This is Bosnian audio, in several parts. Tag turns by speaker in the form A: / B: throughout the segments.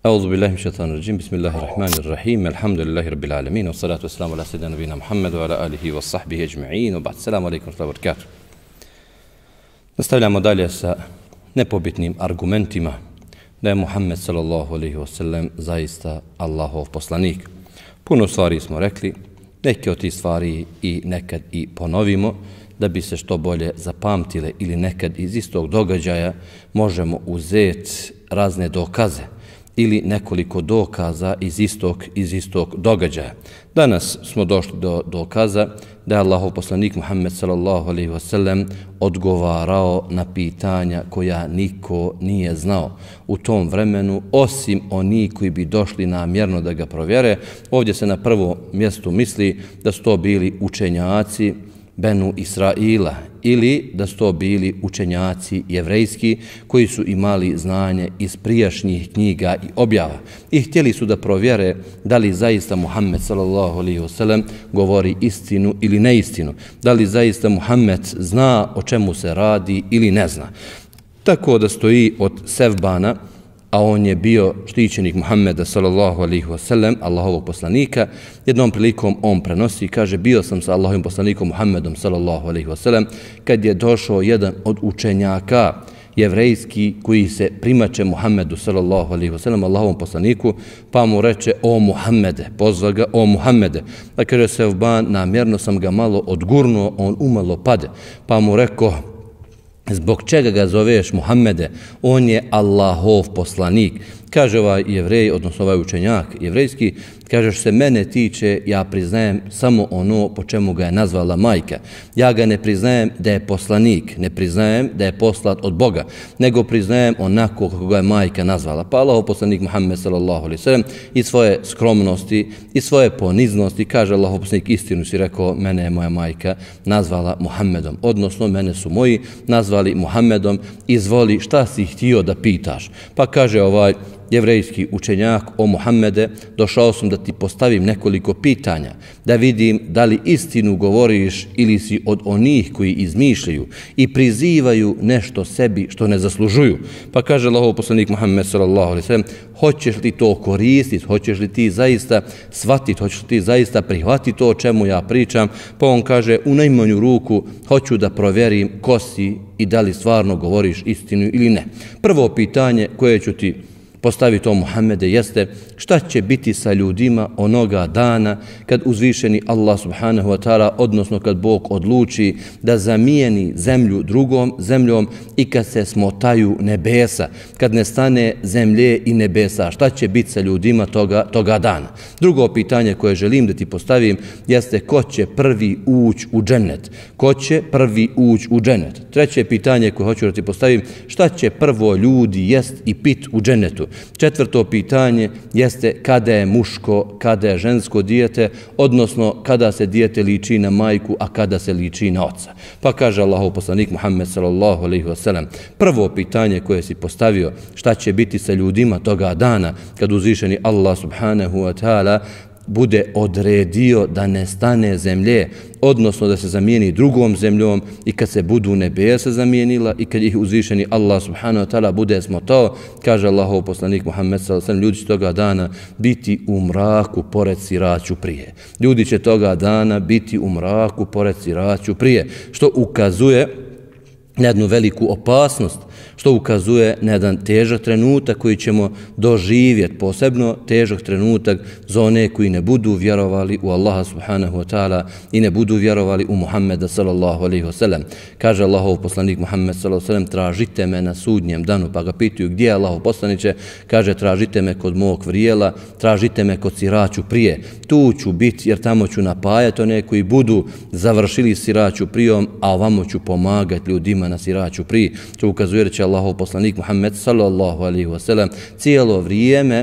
A: A'udhu billahi minash shaitanir rajim. Bismillahirrahmanirrahim. Alhamdulillahi rabbil alamin. Wassalatu wassalamu ala sayyidina nabiyina Muhammad wa ala alihi wa sahbihi ajma'in. Wa ba'd. Assalamu alaikum wa rahmatullahi wa barakatuh. Nastavljamo dalje sa nepobitnim argumentima da je Muhammed sallallahu alaihi wasallam zaista Allahov poslanik. Puno stvari smo rekli, neke od tih stvari i nekad i ponovimo da bi se što bolje zapamtile ili nekad iz istog događaja možemo uzeti razne dokaze ili nekoliko dokaza iz istog događaja. Danas smo došli do dokaza da je Allahov poslanik Muhammed sallallahu alejhi ve sellem odgovarao na pitanja koja niko nije znao u tom vremenu, osim oni koji bi došli namjerno da ga provjere. Ovdje se na prvo mjestu misli da su to bili učenjaci Benu Israila ili da su to bili učenjaci jevrejski koji su imali znanje iz prijašnjih knjiga i objava i htjeli su da provjere da li zaista Muhammed sallallahu alejhi ve sellem govori istinu ili neistinu, da li zaista Muhammed zna o čemu se radi ili ne zna. Tako da stoji od Sevbana, a on je bio štićenik Muhammeda sallallahu alejhi ve sellem, Allahovog poslanika. Jednom prilikom on prenosi i kaže: bio sam sa Allahovim poslanikom Muhammedom sallallahu alejhi ve sellem kad je došao jedan od učenjaka jevrejski koji se primače Muhammedu sallallahu alejhi ve sellem, Allahovom poslaniku, pa mu reče: o Muhammede, pozva ga: o Muhammede. Da kaže Sevban, namjerno sam ga malo odgurnuo, on umalo pade, pa mu rekao: zbog čega ga zoveš Muhammede? On je Allahov poslanik. Kaže ovaj jevrej, odnosno ovaj učenjak jevrejski, kaže: što se mene tiče, ja priznajem samo ono po čemu ga je nazvala majka. Ja ga ne priznajem da je poslanik, ne priznajem da je poslat od Boga, nego priznajem onako kako ga je majka nazvala. Pa Allahov poslanik Muhammed sallallahu alejhi ve sellem i svoje skromnosti i svoje poniznosti kaže: Allahov poslanik, istinu si rekao, mene je moja majka nazvala Muhammedom, odnosno mene su moji nazvali Muhammedom, izvoli, šta si htio da pitaš? Pa kaže ovaj jevrejski učenjak: o Muhammede, došao sam da ti postavim nekoliko pitanja, da vidim da li istinu govoriš ili si od onih koji izmišljaju i prizivaju nešto sebi što ne zaslužuju. Pa kaže Allahov poslanik Muhammed sallallahu alejhi ve sellem: hoćeš li to koristiti, hoćeš li ti zaista shvatiti, hoćeš li ti zaista prihvatiti to o čemu ja pričam? Pa on kaže: u najmanju ruku hoću da provjerim ko si i da li stvarno govoriš istinu ili ne. Prvo pitanje koje ću ti postaviti o Muhammede jeste: šta će biti sa ljudima onoga dana kad uzvišeni Allah subhanahu wa ta'ala, odnosno kad Bog odluči da zamijeni zemlju drugom zemljom i kad se smotaju nebesa, kad nestane zemlje i nebesa, šta će biti sa ljudima toga dana? Drugo pitanje koje želim da ti postavim jeste: ko će prvi ući u džennet? Ko će prvi ući u džennet? Treće pitanje koje hoću da ti postavim: šta će prvo ljudi jest i pit u džennetu? Četvrto pitanje jeste: kada je muško, kada je žensko dijete, odnosno kada se dijete liči na majku, a kada se liči na oca? Pa kaže Allahov poslanik Muhammed sallallahu alejhi ve sellem: prvo pitanje koje si postavio, šta će biti sa ljudima toga dana kad uzvišeni Allah subhanahu wa ta'ala bude odredio da nestane zemlje, odnosno da se zamijeni drugom zemljom, i kad se budu nebesa zamijenila i kad ih uzvišeni Allah subhanahu wa ta'ala bude smotao, kaže Allahov poslanik Muhammed sallallahu alejhi ve sellem: ljudi će toga dana biti u mraku pored siraću prije. Ljudi će toga dana biti u mraku pored siraću prije, što ukazuje na jednu veliku opasnost, što ukazuje na jedan težak trenutak koji ćemo doživjeti, posebno težak trenutak za one koji ne budu vjerovali u Allaha subhanahu wa ta'ala i ne budu vjerovali u Muhammeda sallallahu alejhi ve sellem. Kaže Allahov poslanik Muhammed sallallahu alejhi ve sellem: tražite me na sudnjem danu. Pa ga pitaju: gdje je Allahov poslaniče? Kaže: tražite me kod mog vrijela, tražite me kod siraću prije. Tu ću biti jer tamo ću napajati one koji budu završili siraću prijom, a ovamo ću pomagati ljudima na siraću prije. To ukazuje da će Allahov poslanik Muhammed sallallahu alejhi ve sellem cijelo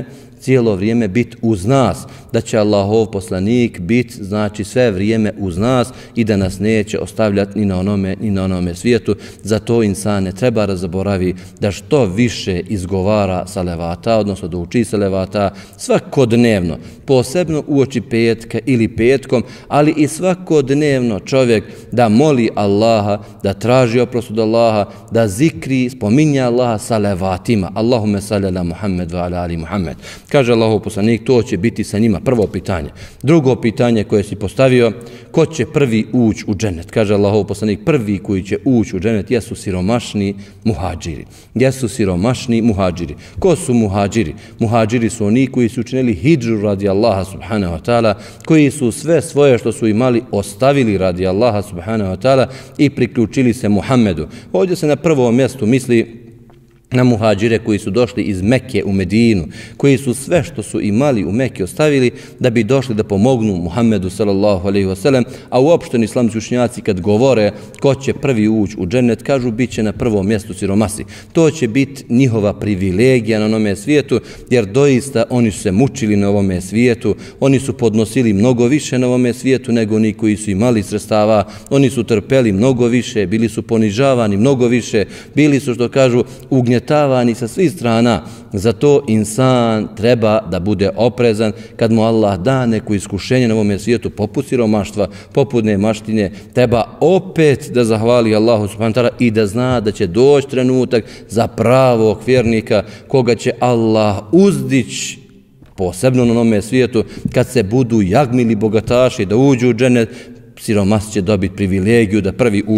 A: cijelo vrijeme biti uz nas, da će Allahov poslanik biti, znači, sve vrijeme uz nas i da nas neće ostavljati ni na onome svijetu. Zato insan ne treba da zaboravi da što više izgovara salevata, odnosno da uči salevata svakodnevno, posebno uoči petka ili petkom, ali i svakodnevno čovjek da moli Allaha, da traži oprost od Allaha, da zikri, spominje Allaha salevatima. Allahumme salli ala Muhammed wa ala ali Muhammed. Kaže Allahov poslanik, to će biti sa njima prvo pitanje. Drugo pitanje koje si postavio, ko će prvi ući u džennet? Kaže Allahov poslanik, prvi koji će ući u džennet jesu siromašni muhadžiri. Jesu siromašni muhadžiri. Ko su muhadžiri? Muhadžiri su oni koji su učinili hidžu radi Allaha subhanahu wa ta'ala, koji su sve svoje što su imali ostavili radi Allaha subhanahu wa ta'ala i priključili se Muhammedu. Ovdje se na prvom mjestu misli na muhadžire koji su došli iz Mekke u Medinu, koji su sve što su imali u Mekke ostavili da bi došli da pomognu Muhammedu sallallahu alejhi ve sellem, a uopšteni islamski učenjaci kad govore ko će prvi ući u džennet, kažu bit će na prvom mjestu siromasi. To će biti njihova privilegija na onome svijetu, jer doista oni su se mučili na ovome svijetu, oni su podnosili mnogo više na ovome svijetu nego oni koji su imali sredstava, oni su trpeli mnogo više, bili su ponižavani mnogo više, bili su, što kažu, ugnjetavani sa svih strana. Zato insan treba da bude oprezan kad mu Allah da neko iskušenje na ovome svijetu, poput siromaštva, poput nemaštine, treba opet da zahvali Allahu subhanahu wa ta'ala i da zna da će doći trenutak za pravog vjernika koga će Allah uzdići, posebno na onome svijetu, kad se budu jagmili bogataši da uđu u džennet, siromasi će dobiti privilegiju da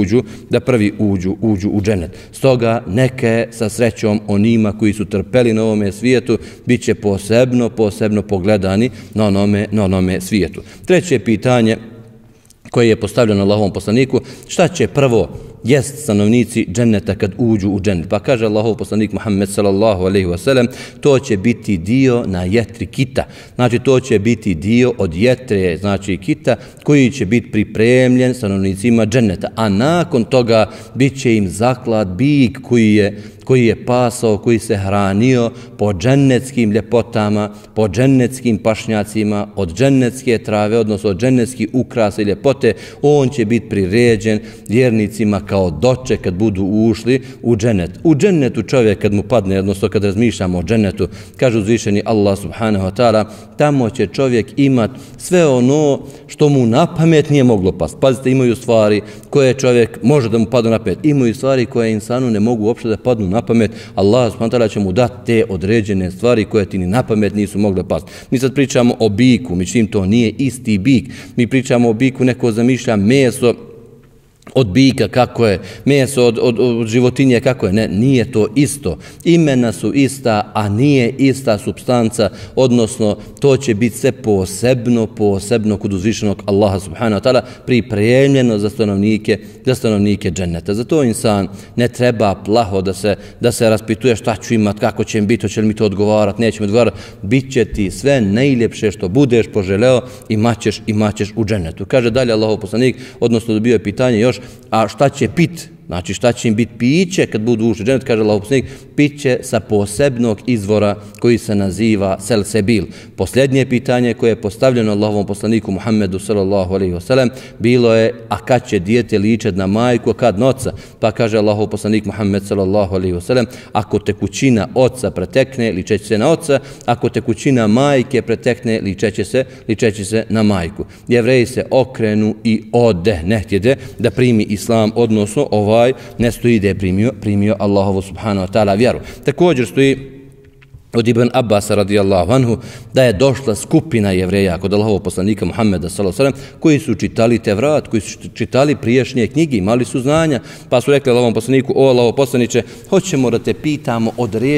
A: prvi uđu u džennet. Stoga neke sa srećom onima koji su trpeli na ovome svijetu bit će posebno pogledani na onome svijetu. Treće pitanje koje je postavljeno Allahovom poslaniku, šta će prvo jest stanovnici dženneta kad uđu u džennet? Pa kaže Allahov poslanik Muhammed sallallahu alejhi ve sellem, to će biti dio na jetri kita. Znači to će biti dio od jetre, znači kita, koji će biti pripremljen stanovnicima dženneta. A nakon toga bit će im zaklad bik koji je pasao, koji se hranio po džennetskim ljepotama, po džennetskim pašnjacima, od džennetske trave, odnosno od džennetskih ukrasa i ljepote. On će biti priređen vjernicima kao doček kad budu ušli u džennet. U džennetu čovjek kad mu padne, odnosno kad razmišljamo o džennetu, kaže uzvišeni Allah subhanahu wa ta'ala, tamo će čovjek imat sve ono što mu na pamet nije moglo past. Pazite, imaju stvari koje čovjek može da mu padnu na pamet. Imaju stvari koje insanu ne mogu uopšte da padnu na pamet. Allah subhanahu wa ta'ala će mu dati te određene stvari koje ti ni na pamet nisu mogle past. Mi sad pričamo o biku, međutim to nije isti bik. Mi pričamo o biku, neko zamišlja meso od bika kako je, meso od životinje kako je. Ne, nije to isto. Imena su ista, a nije ista supstanca, odnosno to će biti sve posebno kod uzvišenog Allaha subhanahu wa ta'ala pripremljeno za stanovnike dženneta. Zato insan ne treba plaho da se raspituje šta ću imat, kako će im biti, hoće li mi to odgovarati, neće mi odgovarati. Biće ti sve najljepše što budeš poželeo i maćeš u džennetu. Kaže dalje Allahov poslanik, odnosno dobio je pitanje još, a šta će pit? Znači šta će im biti piće kad budu ušli u džennet? Kaže Allahov poslanik, piće sa posebnog izvora koji se naziva selsebil. Posljednje pitanje koje je postavljeno Allahovom poslaniku Muhammedu sallallahu alejhi ve sellem bilo je, a kad će dijete ličet na majku, a kad na oca? Pa kaže Allahov poslanik Muhammed sallallahu alejhi ve sellem, ako tekućina oca pretekne, ličeće se na oca, ako tekućina majke pretekne, ličeće se na majku. Jevreji se okrenu i ode, ne htjede da primi islam, odnosno ne stoji da je primio Allahovu subhanahu wa ta'ala vjeru. Također stoji od Ibn Abbasa radijallahu anhu da je došla skupina jevreja kod Allahovog poslanika Muhammeda sallallahu alejhi ve sellem koji su čitali Tevrat, koji su čitali prijašnje knjige, imali su znanja, pa su rekli Allahovom poslaniku, o Allahov poslaniče, hoćemo da te pitamo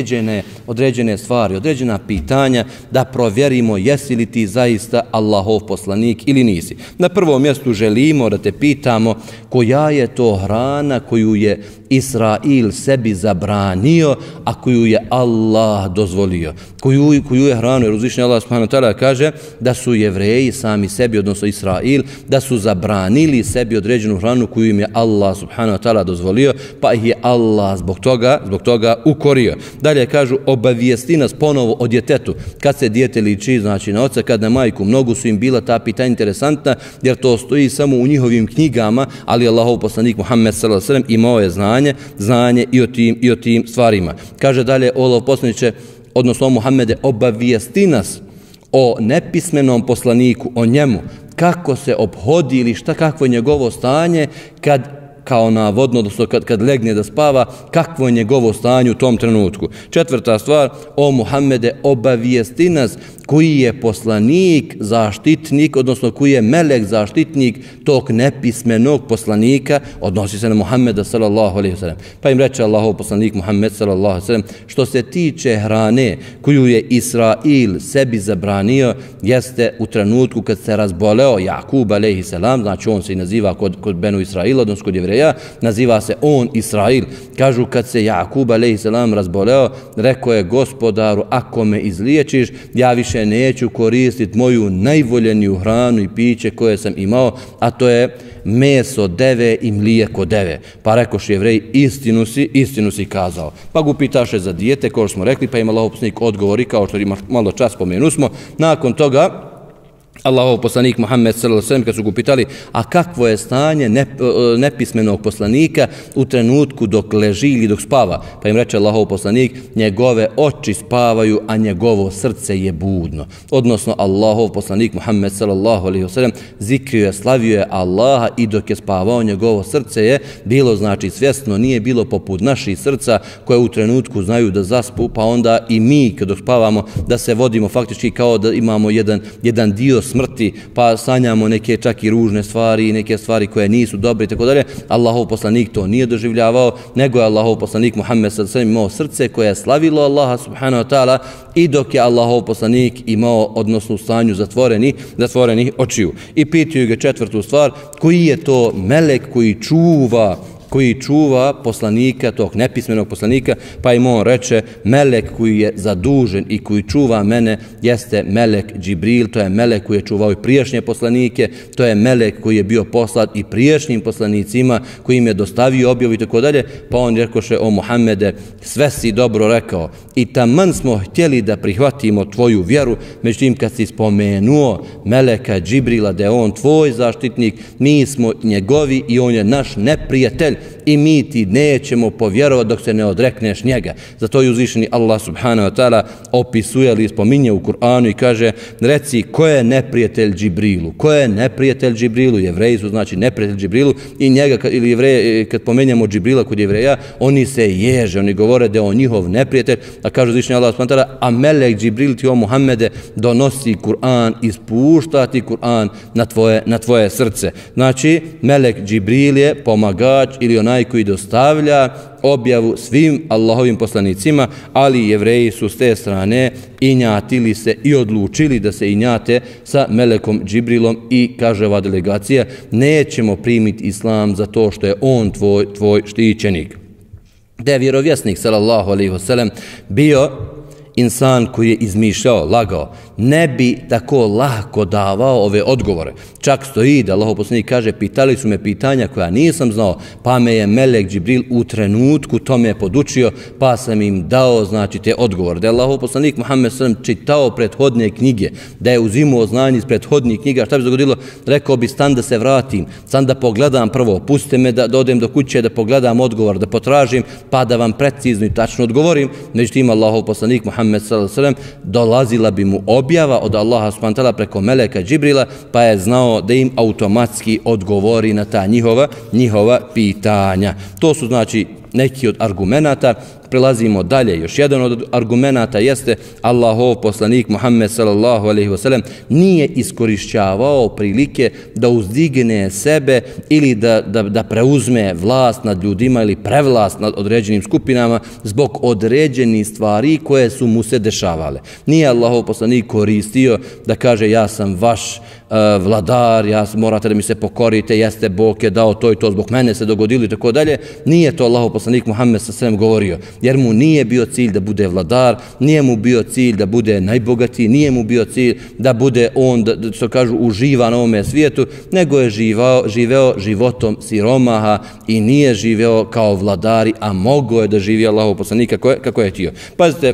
A: određene stvari, određena pitanja, da provjerimo jesi li ti zaista Allahov poslanik ili nisi. Na prvom mjestu želimo da te pitamo koja je to hrana koju je Israil sebi zabranio, a koju je Allah dozvolio. Koju je hranu, jer uzvišeni Allah subhanahu wa ta'ala kaže da su Jevreji sami sebi, odnosno Israil, da su zabranili sebi određenu hranu koju im je Allah subhanahu wa ta'ala dozvolio, pa ih je Allah zbog toga ukorio. Dalje kažu, obavijesti nas ponovo o djetetu. Kad se dijete liči, znači na oca, kad na majku, mnogo su im bila ta pitanja interesantna, jer to stoji samo u njihovim knjigama, ali Allahov poslanik Muhammed sallallahu alejhi ve sellem imao je znanje i o tim stvarima. Kaže dalje, Allahov poslaniče, odnosno o Muhammede, obavijesti nas o nepismenom poslaniku, o njemu, kako se ophodi ili kakvo je njegovo stanje kad kao navodno, odnosno kad legne da spava, kakvo je njegovo stanje u tom trenutku. Četvrta stvar, o Muhammede, obavijesti nas koji je poslanik, zaštitnik, odnosno koji je melek, zaštitnik tog nepismenog poslanika, odnosi se na Muhammeda sallallahu alejhi ve sellem. Pa im reče Allahov poslanik Muhammed sallallahu alejhi ve sellem, što se tiče hrane koju je Israil sebi zabranio, jeste u trenutku kad se razboleo Jakub alejhi selam, znači on se i naziva kod Benu Israila, odnosno kod Jevreja, naziva se on Israil. Kažu kad se Jakub alejhi selam razboleo, rekao je gospodaru, ako me izliječiš, ja više neću koristiti moju najvoljeniju hranu i piće koje sam imao, a to je meso deve i mlijeko deve. Pa rekoš Jevrej, istinu si kazao. Pa ga upitaše za dijete, kao što smo rekli, pa ima Allahov poslanik odgovori, kao što malo čas spomenu smo. Nakon toga, Allahov poslanik Muhammed sallallahu alejhi ve sellem, kad su ga pitali, a kakvo je stanje nepismenog poslanika u trenutku dok leži ili dok spava? Pa im reče Allahov poslanik, njegove oči spavaju, a njegovo srce je budno. Odnosno, Allahov poslanik Muhammed sallallahu alejhi ve sellem zikrio je, slavio je Allaha i dok je spavao, njegovo srce je bilo, znači svjesno, nije bilo poput naših srca koje u trenutku znaju da zaspu, pa onda i mi kad spavamo da se vodimo faktički kao da imamo jedan dio smrti, pa sanjamo neke čak i ružne stvari, neke stvari koje nisu dobre i tako dalje. Allahov poslanik to nije doživljavao, nego je Allahov poslanik Muhammed sallallahu alejhi ve sellem imao srce koje je slavilo Allaha subhanahu wa ta'ala i dok je Allahov poslanik imao, odnosno u stanju zatvorenih očiju. I pitaju ga četvrtu stvar, koji je to melek koji čuva poslanika, tog nepismenog poslanika, pa im on reče, melek koji je zadužen i koji čuva mene jeste melek Džibril, to je melek koji je čuvao i prijašnje poslanike, to je melek koji je bio poslat i prijašnjim poslanicima, koji im je dostavio objavu i tako dalje, pa on rekoše, o Muhammede, sve si dobro rekao i taman smo htjeli da prihvatimo tvoju vjeru, međutim kad si spomenuo meleka Džibrila da je on tvoj zaštitnik, mi smo njegovi i on je naš neprijatelj i mi ti nećemo povjerovati dok se ne odrekneš njega. Zato je uzvišeni Allah subhanahu wa ta'ala opisuje ili spominje u Kur'anu i kaže, reci ko je neprijatelj Džibrilu. Ko je neprijatelj Džibrilu? Jevreji su znači neprijatelj Džibrilu i njega, ili Jevreji, kad pomenjamo Džibrila kod Jevreja, oni se ježe, oni govore da je on njihov neprijatelj, a kaže uzvišeni Allah subhanahu wa ta'ala, a melek Džibril ti o Muhammede donosi Kur'an, ispušta ti Kur'an na tvoje srce. Znači, melek Džibril je pomagač ili onaj koji dostavlja objavu svim Allahovim poslanicima, ali Jevreji su s te strane injatili se i odlučili da se injate sa melekom Džibrilom i kaže ova delegacija, nećemo primiti islam za to što je on tvoj štićenik. Da je vjerovjesnik sallallahu alejhi ve sellem bio insan koji je izmišljao, lagao, ne bi tako lako davao ove odgovore. Čak stoji da Allahov poslanik kaže, pitali su me pitanja koja nisam znao, pa me je melek Džibril u trenutku tome podučio, pa sam im dao, znači, te odgovore. Da je Allahov poslanik Muhammed sallam čitao prethodne knjige, da je uzimao znanje iz prethodnih knjiga, šta bi se dogodilo? Rekao bi, stan da se vratim, stan da pogledam prvo, pustite me da odem do kuće, da pogledam odgovor, da potražim, pa da vam precizno i tačno odgovorim. Međutim, Allahov poslanik Muhammed sallallahu alejhi ve sellem dolazila bi mu objava od Allaha subhanahu wa ta'ala preko meleka Džibrila, pa je znao da im automatski odgovori na ta njihova pitanja. To su znači neki od argumenata. Prelazimo dalje. Još jedan od argumenata jeste Allahov poslanik Muhammed sallallahu alejhi ve sellem nije iskorišćavao prilike da uzdigne sebe ili da preuzme vlast nad ljudima ili prevlast nad određenim skupinama zbog određenih stvari koje su mu se dešavale. Nije Allahov poslanik koristio da kaže ja sam vladar, morate da mi se pokorite, jeste Bog je dao to i to, zbog mene se dogodilo i tako dalje. Nije to Allahov poslanik Muhammed s.a.v. govorio, jer mu nije bio cilj da bude vladar, nije mu bio cilj da bude najbogatiji, nije mu bio cilj da bude on, što kažu, uživa na ovome svijetu, nego je živeo životom siromaha i nije živeo kao vladari, a mogo je da živi Allahov poslanik kako je htio. Pazite,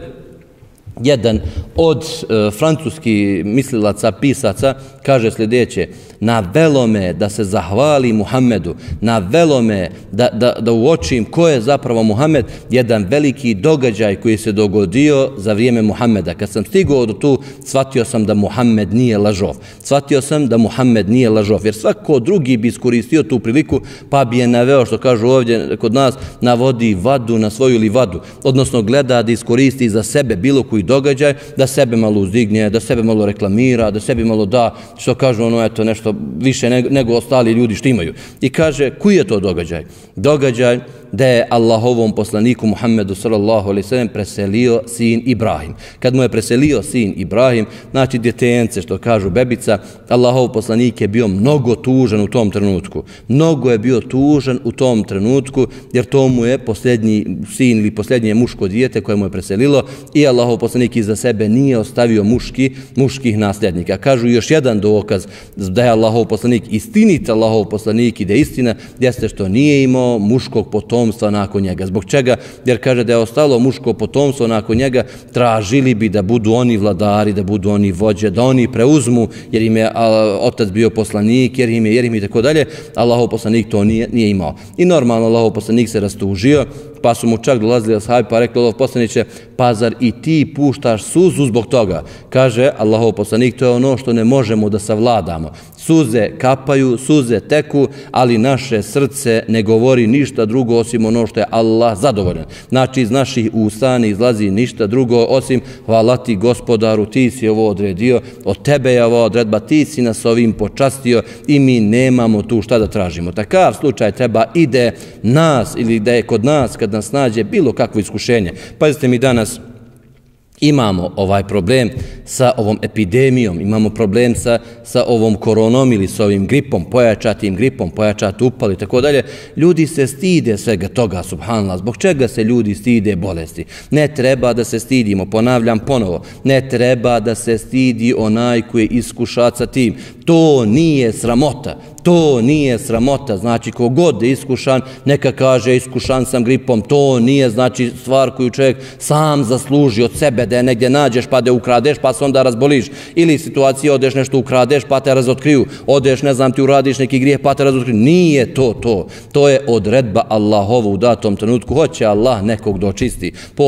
A: jedan od francuskih mislilaca, pisaca, kaže sljedeće: navelo me da se zahvali Muhammedu, navelo me da uočim ko je zapravo Muhammed, jedan veliki događaj koji se dogodio za vrijeme Muhammeda. Kad sam stigao do tu, shvatio sam da Muhammed nije lažov. Shvatio sam da Muhammed nije lažov, jer svako drugi bi iskoristio tu priliku, pa bi je naveo, što kažu ovdje kod nas, navodi vadu na svoju livadu, odnosno gleda da iskoristi za sebe bilo koji događaj, da sebe malo uzdigne, da sebe malo reklamira, da sebi malo da, što kažu ono, eto, nešto više nego ostali ljudi što imaju. I kaže, koji je to događaj? Događaj da je Allahovom poslaniku Muhammedu sallallahu alejhi ve sellem preselio sin Ibrahim. Kad mu je preselio sin Ibrahim, znači djetence, što kažu bebica, Allahov poslanik je bio mnogo tužan u tom trenutku. Mnogo je bio tužan u tom trenutku, jer to mu je posljednji sin ili posljednje muško dijete koje mu je preselilo i Allahov poslanik iza sebe nije ostavio muških nasljednika. Kažu još jedan dokaz da je Allahov poslanik istinit Allahov poslanik i da je istina, jeste što nije imao muškog potomstva nakon njega. Zbog čega? Jer kaže da je ostalo muško potomstvo nakon njega, tražili bi da budu oni vladari, da budu oni vođe, da oni preuzmu, jer im je otac bio poslanik, jer im je i tako dalje. Allahov poslanik to nije imao. I normalno Allahov poslanik se rastužio, pa su mu čak dolazili ashabi pa rekli: Allahov poslaniče, pa zar i ti puštaš suzu zbog toga? Kaže Allahov poslanik, to je ono što ne možemo da savladamo. Suze kapaju, suze teku, ali naše srce ne govori ništa drugo osim ono što je Allah zadovoljan. Znači iz naših usta ne izlazi ništa drugo osim hvala ti gospodaru, ti si ovo odredio, od tebe je ova odredba, ti si nas ovim počastio i mi nemamo tu šta da tražimo. Takav slučaj treba ide nas ili da je kod nas kad nas nađe bilo kakvo iskušenje. Pazite, mi danas imamo ovaj problem sa ovom epidemijom, imamo problem sa ovom koronom ili sa ovim gripom, pojačatim gripom, pojačati upal i tako dalje. Ljudi se stide svega toga, subhanallah. Zbog čega se ljudi stide bolesti? Ne treba da se stidimo, ponavljam ponovo, ne treba da se stidi onaj koji je iskušat sa tim. To nije sramota. To nije sramota, znači kogod je iskušan, neka kaže iskušan sam gripom, to nije znači stvar koju čovjek sam zasluži od sebe, da je negdje nađeš pa da ukradeš pa se onda razboliš, ili situacije odeš nešto ukradeš pa te razotkriju, odeš ne znam ti uradiš neki grijeh pa te razotkriju, nije to je odredba Allahova u datom trenutku, hoće Allah nekog da očisti,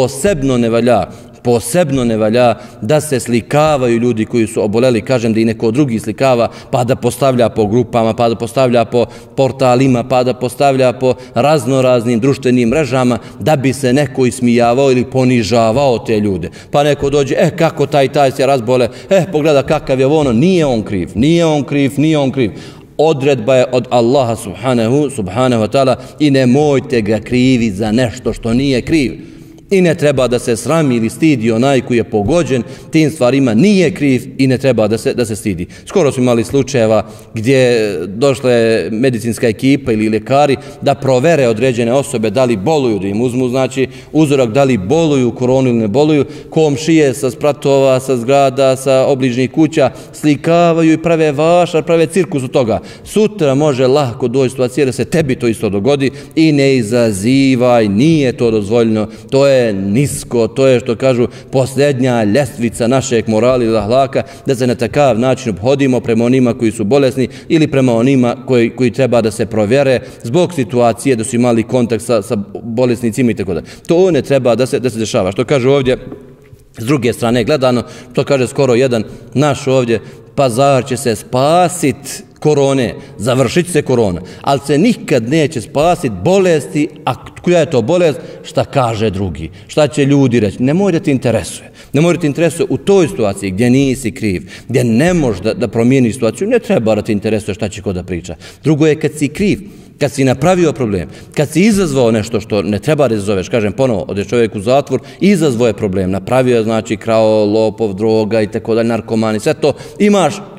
A: posebno ne valja da se slikavaju ljudi koji su oboleli, kažem da i neko drugi slikava, pa da postavlja po grupama, pa da postavlja po portalima, pa da postavlja po raznoraznim društvenim mrežama, da bi se neko ismijavao ili ponižavao te ljude. Pa neko dođe, kako taj se razbole, pogleda kakav je ono, nije on kriv. Odredba je od Allaha subhanahu wa ta'ala i nemojte ga krivi za nešto što nije kriv. I ne treba da se srami ili stidi onaj koji je pogođen tim stvarima, nije kriv i ne treba da se stidi. Skoro smo imali slučajeva gdje došla je medicinska ekipa ili ljekari da provere određene osobe da li boluju, da im uzmu znači uzorak da li boluju koronu ili ne boluju, komšije sa spratova, sa zgrada, sa obližnjih kuća slikavaju i prave cirkus od toga. Sutra može lahko doći situacija da se tebi to isto dogodi i ne izazivaj, nije to dozvoljeno, to je nisko, to je što kažu posljednja ljestvica našeg morala i ahlaka, da se na takav način obhodimo prema onima koji su bolesni ili prema onima koji treba da se provjere zbog situacije da su imali kontakt sa bolesnicima i tako da. To ne treba da se dešava. Što kaže ovdje, s druge strane gledano, to kaže skoro jedan naš ovdje, pazar će se spasit korone, završit se korona, ali se nikad neće spasiti bolesti, a koja je to bolest, šta kaže drugi, šta će ljudi reći, ne mora ti interesuje. Ne mora ti interesuje u toj situaciji gdje nisi kriv, gdje ne možeš da promijeniš situaciju, ne treba da ti interesuje šta će ko da priča. Drugo je kad si kriv, kad si napravio problem, kad si izazvao nešto što ne treba da izazoveš, kažem ponovo, ode čovjek u zatvor, izazvao je problem, napravio je znači krao, lopov, droga i tako dalje, narkomani, sve to, imaš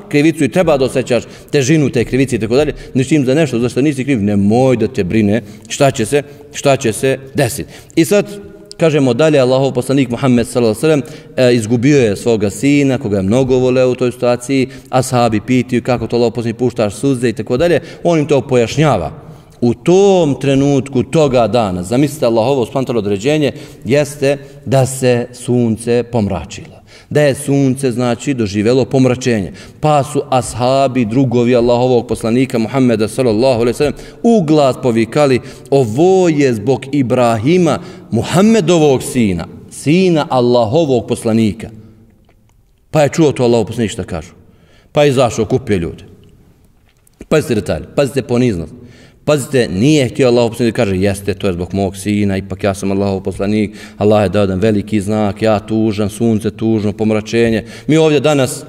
A: krivicu i treba da osjećaš težinu te krivice i tako dalje, ničim za nešto zašto nisi kriv, nemoj da te brine šta će se desiti. I sad kažemo dalje, Allahov poslanik Muhammed sallallahu alejhi ve sellem izgubio je svoga sina koga je mnogo voleo u toj situaciji, ashabi pitaju kako to Allahov poslanik puštaš suze i tako dalje, on im to pojašnjava. U tom trenutku toga dana, zamislite Allahovo spontano određenje, jeste da se sunce pomračilo. Da je sunce, znači, doživjelo pomračenje. Pa su ashabi, drugovi Allahovog poslanika Muhammeda sallallahu alejhi ve sellem u glas povikali, ovo je zbog Ibrahima, Muhammedovog sina Allahovog poslanika. Pa je čuo to Allahov poslanik šta kažu. Pa je izašao, kupio ljude. Pazite detalj, pazite poniznost. Pazite, nije htio Allahov poslanik da kaže, jeste, to je zbog mog sina, ipak ja sam Allahov poslanik, Allah je dao jedan veliki znak, ja tužan, sunce tužno, pomračenje. Mi ovdje danas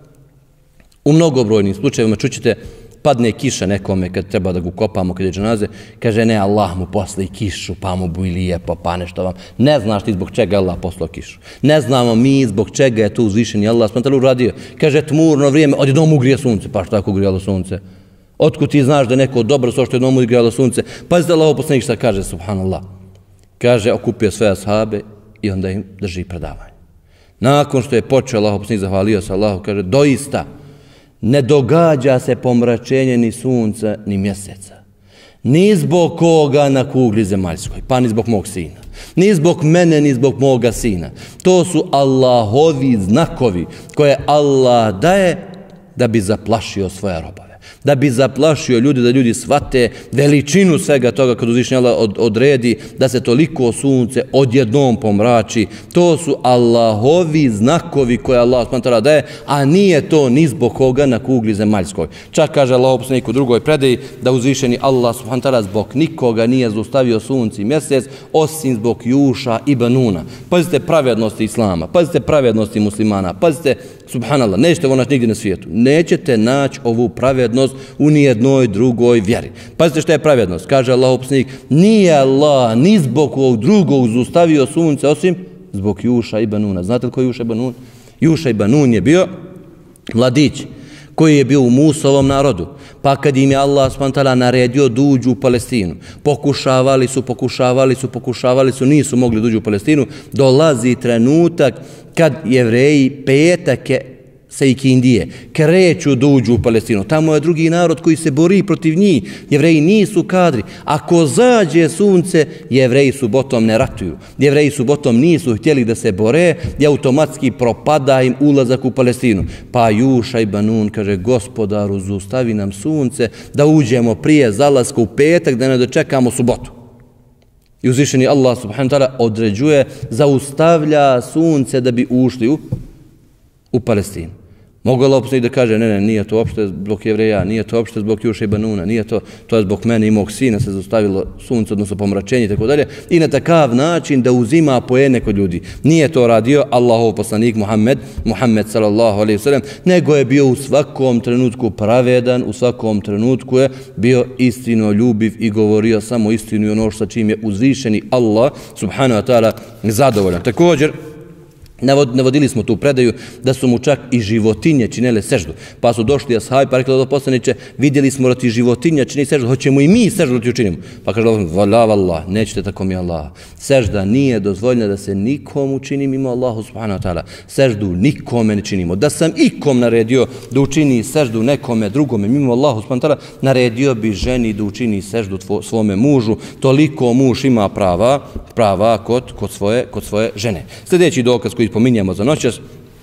A: u mnogobrojnim slučajevima čućete, padne kiša nekome kad treba da ga ukopamo, kad je dženaze, kaže ne, Allah mu posla i kišu, pa mu buj lijepo, pa nešto vam. Ne znaš ti zbog čega Allah poslao kišu. Ne znamo mi zbog čega je to uzvišeni Allah s.w.t. uradio. Kaže tmurno vrijeme, odjednom ugrije sunce, pa šta ako ugrijalo sunce? Otkud ti znaš da je neko dobro što je jednom ugrijalo sunce? Pazite Allahov poslanik šta kaže, subhanallah. Kaže, okupio sve ashabe i onda im drži predavanje. Nakon što je počeo Allahov poslanik, zahvalio se Allahu, kaže, doista, ne događa se pomračenje ni sunca, ni mjeseca. Ni zbog koga na kugli zemaljskoj, pa ni zbog mog sina. Ni zbog mene, ni zbog moga sina. To su Allahovi znakovi koje Allah daje da bi zaplašio svoje robove. Da bi zaplašio ljudi, da ljudi shvate veličinu svega toga kad uzvišeni Allah odredi da se toliko sunce odjednom pomrači. To su Allahovi znakovi koje Allah s.w.t. daje, a nije to ni zbog koga na kugli zemaljskoj. Čak kaže Allahov poslanik u drugoj predaji da uzvišeni Allah s.w.t. zbog nikoga nije zaustavio sunce i mjesec osim zbog Juša ibn Nuna. Pazite pravednosti Islama, pazite pravednosti muslimana, pazite, subhanallah, nećete ovo naći nigdje na svijetu. Nećete naći ovu pravednost u nijednoj drugoj vjeri. Pazite šta je pravednost. Kaže Allahov poslanik, nije Allah ni zbog ovog drugog zaustavio sunce osim zbog Juša ibn Nuna. Znate li ko je Juša ibn Nun? Juša ibn Nun je bio mladić koji je bio u Musovom narodu. Pa kad im je Allah s.w.t. naredio da uđu u Palestinu, pokušavali su, nisu mogli da uđu u Palestinu, dolazi trenutak kad Jevreji petake sa ikindije kreću da uđu u Palestinu. Tamo je drugi narod koji se bori protiv njih. Jevreji nisu kadri. Ako zađe sunce, Jevreji subotom ne ratuju. Jevreji subotom nisu htjeli da se bore i automatski propada im ulazak u Palestinu. Pa Juša ibn Nun kaže, gospodaru, zaustavi nam sunce da uđemo prije zalaska u petak, da ne dočekamo subotu. I uzvišeni Allah subhanahu wa ta'ala određuje, zaustavlja sunce da bi ušli u Palestinu. Mogu Allah da kaže, ne, nije to uopšte zbog Jevreja, nije to uopšte zbog Juše ibn Nuna, nije to je zbog mene i mog sina se zaustavilo sunce, odnosno pomračenje i tako dalje. I na takav način da uzima poene kod ljudi. Nije to radio Allahov poslanik Muhammed sallallahu alejhi ve sellem, nego je bio u svakom trenutku pravedan, u svakom trenutku je bio istinoljubiv i govorio samo istinu i ono sa čim je uzvišeni Allah subhanahu wa ta'ala zadovoljan. Također, navodili smo tu predaju da su mu čak i životinje činile seždu. Pa su došli ashabi pa rekli do poslanice, vidjeli smo da ti životinja čini seždu, hoćemo i mi seždu da ti učinimo. Pa kaže Allah, vallah, nećete tako mi Allah. Sežda nije dozvoljena da se nikom učini mimo Allahu subhanahu wa ta'ala. Seždu nikome ne činimo. Da sam ikom naredio da učini seždu nekome drugome mimo Allahu subhanahu wa ta'ala, naredio bi ženi da učini seždu svome mužu. Toliko muž ima prava kod svoje žene. Sljedeći dokaz koji pominjamo za noćas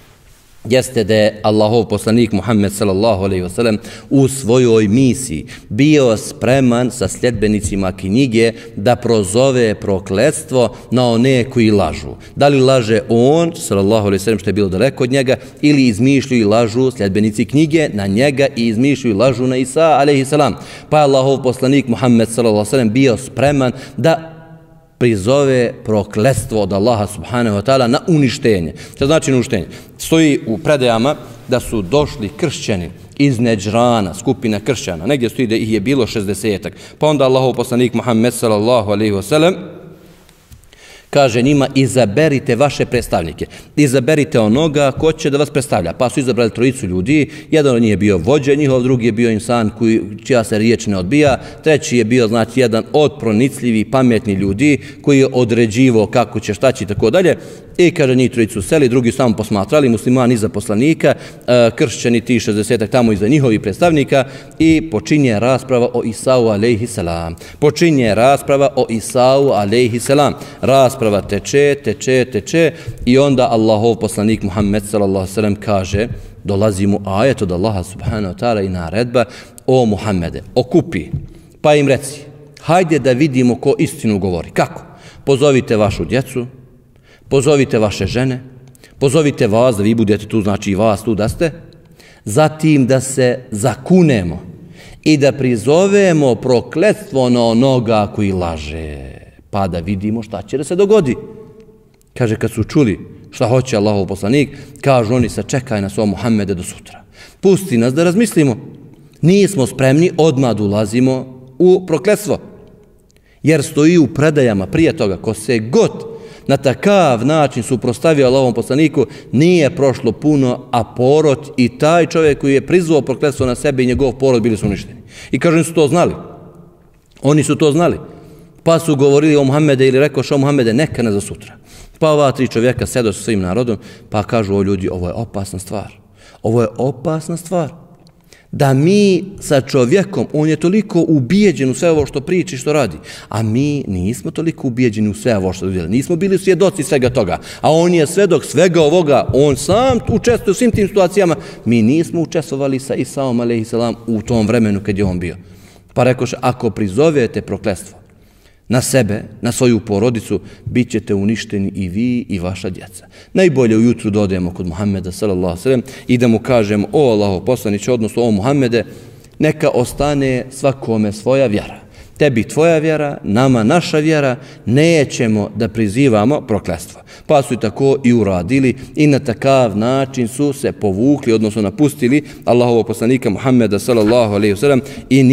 A: jeste da je Allahov poslanik Muhammed sallallahu alejhi ve sellem u svojoj misiji bio spreman sa sljedbenicima knjige da prozove prokletstvo na one koji lažu. Da li laže on, sallallahu alejhi ve sellem, što je bilo daleko od njega, ili izmišljuju i lažu sljedbenici knjige na njega i izmišljuju i lažu na Isa alejhi salam. Pa je Allahov poslanik Muhammed sallallahu alejhi ve sellem bio spreman da prizove prokletstvo od Allaha subhanahu wa ta'ala na uništenje. Što znači uništenje? Stoji u predajama da su došli kršćani iz Neđrana, skupina kršćana. Negdje stoji da ih je bilo 60-ak. Pa onda Allahov poslanik Muhammed sallallahu alejhi ve sellem Kaže njima, izaberite vaše predstavnike. Izaberite onoga ko će da vas predstavlja. Pa su izabrali trojicu ljudi. Jedan od njih je bio vođa njihov, drugi je bio insan čija se riječ ne odbija. Treći je bio, znači, jedan od pronicljivih, pametnih ljudi koji je određivao kako će, šta će i tako dalje. I kaže, njih trojicu seli, drugi samo posmatrali, muslimani iza poslanika, kršćani ti 60-ak tamo iza njihovih predstavnika i počinje rasprava o Isau alejhiselam. Počinje rasprava o Isau alejhiselam. Rasprava teče i onda Allahov poslanik Muhammed sallallahu alejhi ve sellem kaže, dolazi mu ajet od Allaha subhanahu wa ta'ala i naredba, o Muhammede, okupi, pa im reci, hajde da vidimo ko istinu govori. Kako? Pozovite vašu djecu, pozovite vaše žene, pozovite vas da vi budete tu, znači i vas tu da ste, zatim da se zakunemo i da prizovemo prokletstvo na onoga koji laže, pa da vidimo šta će da se dogodi. Kaže, kad su čuli šta hoće Allahov poslanik, kažu oni, sačekaj nas o Muhammede do sutra. Pusti nas da razmislimo. Nismo spremni, odmah ulazimo u prokletstvo. Jer stoji u predajama prije toga, ko se god na takav način suprotstavio Allahovom poslaniku, nije prošlo puno, a porod i taj čovjek koji je prizvao prokletstvo na sebe i njegov porod bili su uništeni. I kažu, oni su to znali. Oni su to znali. Pa su govorili o Muhammede ili rekao o Muhammede, neka nas za sutra. Pa ova tri čovjeka sedo sa svojim narodom, pa kažu o ljudi, ovo je opasna stvar. Ovo je opasna stvar. Da mi sa čovjekom, on je toliko ubijeđen u sve ovo što priča i što radi, a mi nismo toliko ubijeđeni u sve ovo što radi. Nismo bili svjedoci svega toga, a on je svedok svega ovoga, on sam učestvuje u svim tim situacijama. Mi nismo učestvovali sa Isaom alejhiselam u tom vremenu kad je on bio. Pa rekoše, ako prizovete prokletstvo na sebe, na svoju porodicu, bit ćete uništeni i vi i vaša djeca. Najbolje ujutru da odemo kod Muhammeda sallallahu alejhi ve sellem i da mu kažemo, o Allahov poslaniče, odnosno o Muhammede, neka ostane svakome svoja vjera. Tebi tvoja vjera, nama naša vjera, nećemo da prizivamo prokletstvo. Pa su i tako i uradili i na takav način su se povukli, odnosno napustili Allahovog poslanika Muhammeda sallallahu alejhi ve sellem i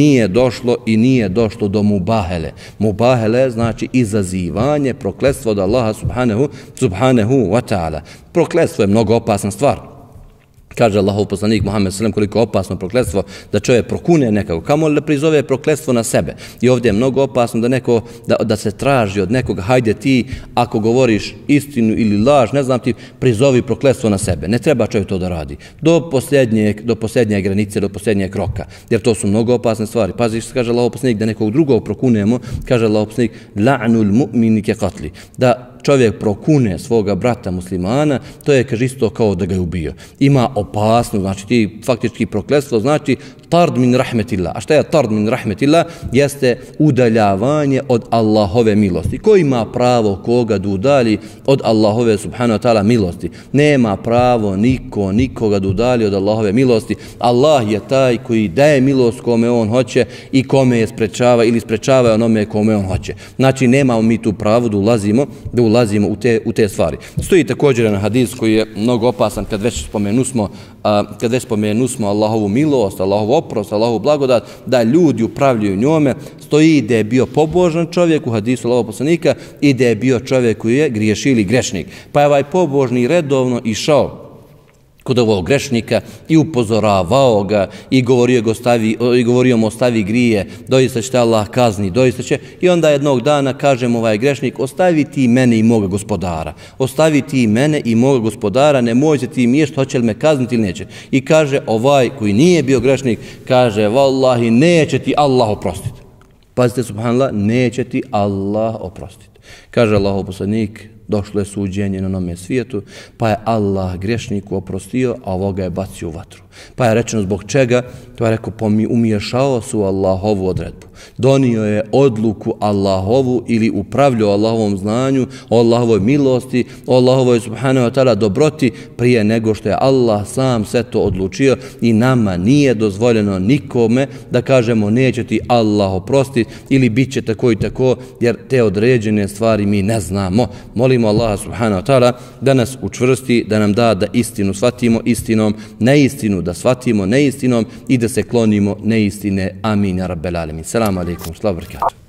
A: nije došlo do mubahele. Mubahele znači izazivanje prokletstva od Allaha subhanahu wa ta'ala. Prokletstvo je mnogo opasna stvar. Kaže Allahov poslanik Muhammed sallam koliko je opasno prokletstvo da čovjek prokune nekako, kamo li prizove prokletstvo na sebe. I ovdje je mnogo opasno da neko da se traži od nekoga, hajde ti ako govoriš istinu ili laž, ne znam ti, prizovi prokletstvo na sebe. Ne treba čovjek to da radi. Do posljednje granice, do posljednjeg roka. Jer to su mnogo opasne stvari. Pazi što kaže Allahov poslanik da nekog drugog prokunemo, kaže Allahov poslanik la'nul mu'mini ke qatli. Da čovjek prokune svoga brata muslimana, to je, kaže, isto kao da ga je ubio. Ima opasnost, znači ti faktički prokletstvo, znači tard min rahmetillah. A šta je tard min rahmetillah? Jeste udaljavanje od Allahove milosti. Ko ima pravo koga da udalji od Allahove subhanahu wa ta'ala milosti? Nema pravo nikoga da udalji od Allahove milosti. Allah je taj koji daje milost kome on hoće i kome je sprečava ili sprečava onome kome on hoće. Znači nemamo mi tu pravo da ulazimo u te stvari. Stoji također na hadis koji je mnogo opasan kad već spomenusmo Allahovu milost, Allahovu oprost, Allahovu blagodat, da ljudi upravljaju njome. Stoji da je bio pobožan čovjek u hadisu Allahovog poslanika i da je bio čovjek koji je griješio ili grešnik. Pa je ovaj pobožni redovno išao kod ovog grešnika i upozoravao ga i govorio mu ostavi grije, doista će te Allah kazni, doista će. I onda jednog dana kaže mu ovaj grešnik, ostavi ti mene i moga gospodara. Ostavi ti mene i moga gospodara, ne možete ti miješati, hoće li me kazniti ili neće. I kaže ovaj koji nije bio grešnik, kaže vallahi neće ti Allah oprostiti. Pazite, subhanallah, neće ti Allah oprostiti. Kaže Allahov poslanik, došlo je suđenje na onome svijetu, pa je Allah grešniku oprostio, a ovoga je bacio u vatru. Pa je rečeno zbog čega? Pa je rekao, umiješao su Allahovu odredbu. Donio je odluku Allahovu ili upravljao Allahovom znanju, o Allahovoj milosti, o Allahovoj subhanahu wa ta'ala dobroti prije nego što je Allah sam sve to odlučio i nama nije dozvoljeno nikome da kažemo neće ti Allah oprostiti ili bit će tako i tako, jer te određene stvari mi ne znamo. Molimo Allaha subhanahu wa ta'ala da nas učvrsti, da nam da istinu shvatimo istinom, neistinu da shvatimo neistinom i da se klonimo neistine. Amin, ja rabbel alemin. Selamu alaikum, slavu barakatuh.